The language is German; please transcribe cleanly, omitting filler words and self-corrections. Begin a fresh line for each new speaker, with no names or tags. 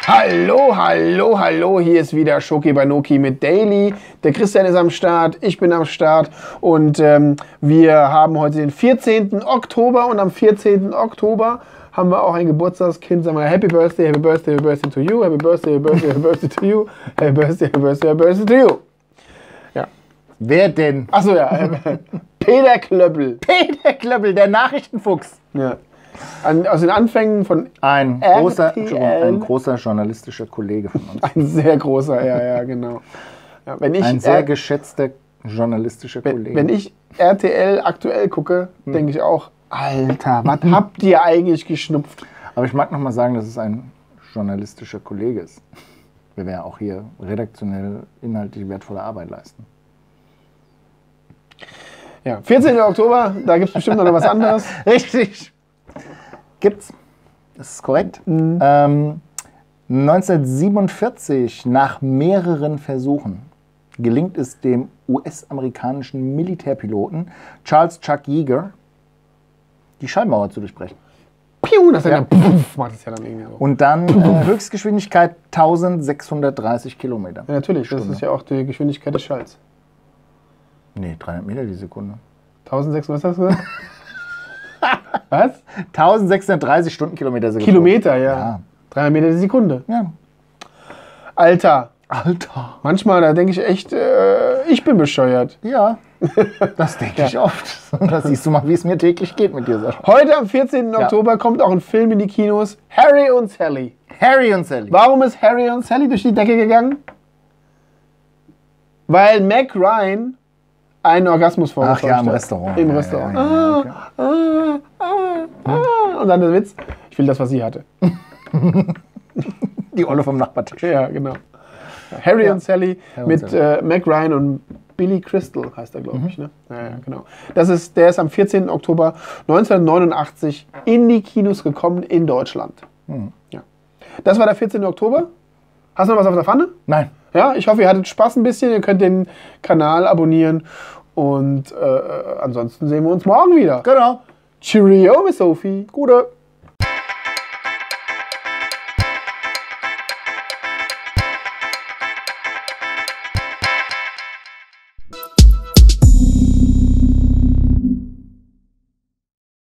Hallo, hallo, hallo, hier ist wieder Schoki Banoki mit Daily. Der Christian ist am Start, ich bin am Start und wir haben heute den 14. Oktober und am 14. Oktober haben wir auch ein Geburtstagskind. Sagen wir Happy Birthday, Happy Birthday, Happy Birthday to you, Happy Birthday, Happy Birthday, Happy Birthday to you, Happy Birthday, Happy Birthday, Happy Birthday to you. Ja.
Wer denn?
Achso, ja. Peter Klöppel.
Peter Klöppel, der Nachrichtenfuchs.
Ja. Aus den Anfängen von
ein großer journalistischer Kollege von uns.
Ein sehr großer, ja, genau. Ja,
ein sehr geschätzter journalistischer Kollege.
Wenn ich RTL aktuell gucke, denke ich auch, Alter, was habt ihr eigentlich geschnupft?
Aber ich mag noch mal sagen, dass es ein journalistischer Kollege ist. Wir werden auch hier redaktionell inhaltlich wertvolle Arbeit leisten.
Ja, 14. Oktober, da gibt es bestimmt noch was anderes.
Richtig. Gibt's. Das ist korrekt. 1947, nach mehreren Versuchen, gelingt es dem US-amerikanischen Militärpiloten Charles Chuck Yeager, die Schallmauer zu durchbrechen.
Piu, das ja. Puff, macht es ja dann irgendwie so.
Und dann Höchstgeschwindigkeit 1630 Kilometer.
Ja, natürlich, das ist ja auch die Geschwindigkeit des Schalls.
Nee, 300 Meter die Sekunde.
1600, was hast du gesagt? Was?
1630 Stundenkilometer.
Kilometer, ja. 300 Meter die Sekunde.
Ja.
Alter.
Manchmal,
da denke ich echt, ich bin bescheuert.
Ja, das denke ich oft. Da siehst du mal, wie es mir täglich geht mit dir, Sascha.
Heute am 14. Oktober kommt auch ein Film in die Kinos. Harry und Sally.
Harry und Sally.
Warum ist Harry und Sally durch die Decke gegangen? Weil Meg Ryan einen Orgasmus vorgestellt hat.
Ach ja, im Restaurant.
Im Restaurant. Und dann der Witz, ich will das, was sie hatte.
Die Olle vom Nachbartisch.
Ja, genau. Harry und Sally mit Meg Ryan und Billy Crystal heißt er, glaube ich. Ne? Ja, genau. Der ist am 14. Oktober 1989 in die Kinos gekommen in Deutschland. Ja. Das war der 14. Oktober. Hast du noch was auf der Pfanne?
Nein.
Ja, ich hoffe, ihr hattet Spaß ein bisschen. Ihr könnt den Kanal abonnieren. Und ansonsten sehen wir uns morgen wieder.
Genau.
Cheerio, Miss Sophie.
Gute.